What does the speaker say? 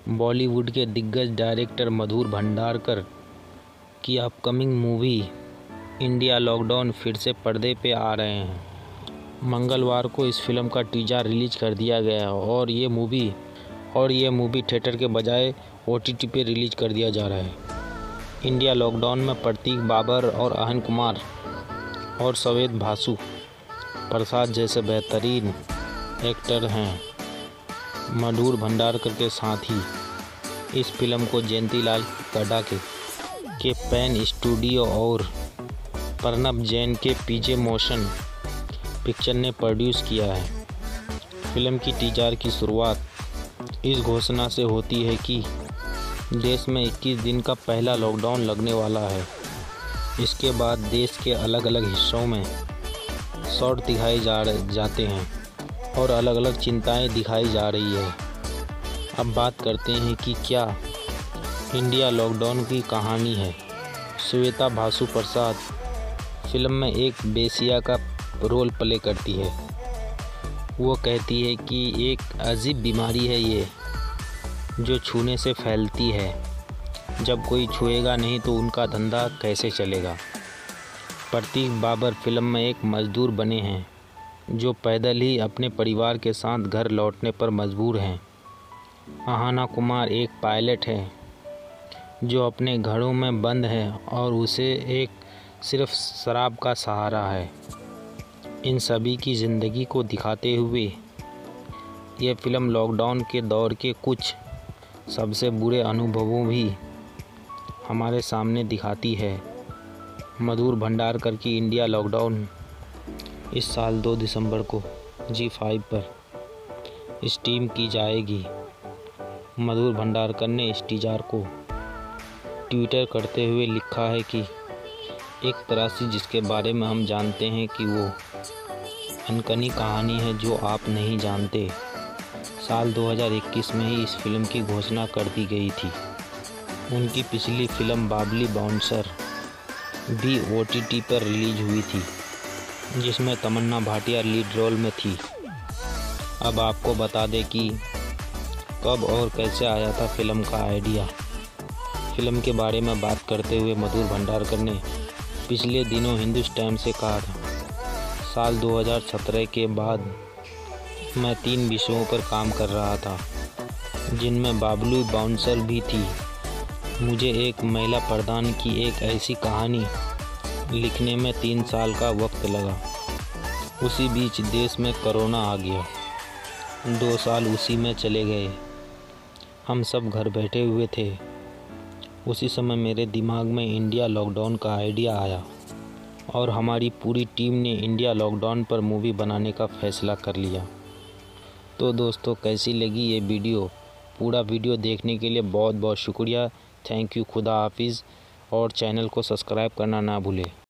बॉलीवुड के दिग्गज डायरेक्टर मधुर भंडारकर की अपकमिंग मूवी इंडिया लॉकडाउन फिर से पर्दे पे आ रहे हैं। मंगलवार को इस फिल्म का टीजर रिलीज कर दिया गया है और ये मूवी थिएटर के बजाय OTT पे रिलीज कर दिया जा रहा है। इंडिया लॉकडाउन में प्रतीक बाबर और अहन कुमार और सवेद भासु प्रसाद जैसे बेहतरीन एक्टर हैं। मधुर भंडारकर के साथ ही इस फिल्म को जयंतीलाल गड्ढा के पेन स्टूडियो और प्रणब जैन के PJ मोशन पिक्चर ने प्रोड्यूस किया है। फिल्म की टीजर की शुरुआत इस घोषणा से होती है कि देश में 21 दिन का पहला लॉकडाउन लगने वाला है। इसके बाद देश के अलग अलग हिस्सों में शॉट दिखाए जाते हैं और अलग अलग चिंताएं दिखाई जा रही है। अब बात करते हैं कि क्या इंडिया लॉकडाउन की कहानी है। श्वेता भासु प्रसाद फिल्म में एक बेसिया का रोल प्ले करती है। वो कहती है कि एक अजीब बीमारी है ये, जो छूने से फैलती है। जब कोई छुएगा नहीं तो उनका धंधा कैसे चलेगा। प्रतीक बाबर फिल्म में एक मजदूर बने हैं जो पैदल ही अपने परिवार के साथ घर लौटने पर मजबूर हैं। अहाना कुमार एक पायलट है जो अपने घरों में बंद है और उसे सिर्फ शराब का सहारा है। इन सभी की ज़िंदगी को दिखाते हुए यह फिल्म लॉकडाउन के दौर के कुछ सबसे बुरे अनुभवों भी हमारे सामने दिखाती है। मधुर भंडारकर की इंडिया लॉकडाउन इस साल 2 दिसंबर को ZEE5 पर स्ट्रीम की जाएगी। मधुर भंडारकर ने इस टीजर को ट्विटर करते हुए लिखा है कि एक तरह से जिसके बारे में हम जानते हैं कि वो अनकही कहानी है जो आप नहीं जानते। साल 2021 में ही इस फिल्म की घोषणा कर दी गई थी। उनकी पिछली फिल्म बाबली बाउंसर भी OTT पर रिलीज हुई थी, जिसमें तमन्ना भाटिया लीड रोल में थी। अब आपको बता दें कि कब और कैसे आया था फिल्म का आइडिया। फिल्म के बारे में बात करते हुए मधुर भंडारकर ने पिछले दिनों हिंदुस्तान से कहा था, साल 2017 के बाद मैं 3 विषयों पर काम कर रहा था, जिनमें बाबली बाउंसर भी थी। मुझे एक महिला प्रधान की एक ऐसी कहानी लिखने में 3 साल का वक्त लगा। उसी बीच देश में कोरोना आ गया। 2 साल उसी में चले गए। हम सब घर बैठे हुए थे। उसी समय मेरे दिमाग में इंडिया लॉकडाउन का आइडिया आया और हमारी पूरी टीम ने इंडिया लॉकडाउन पर मूवी बनाने का फ़ैसला कर लिया। तो दोस्तों, कैसी लगी ये वीडियो? पूरा वीडियो देखने के लिए बहुत बहुत शुक्रिया। Thank you. खुदा हाफिज़ और चैनल को सब्सक्राइब करना ना भूलें।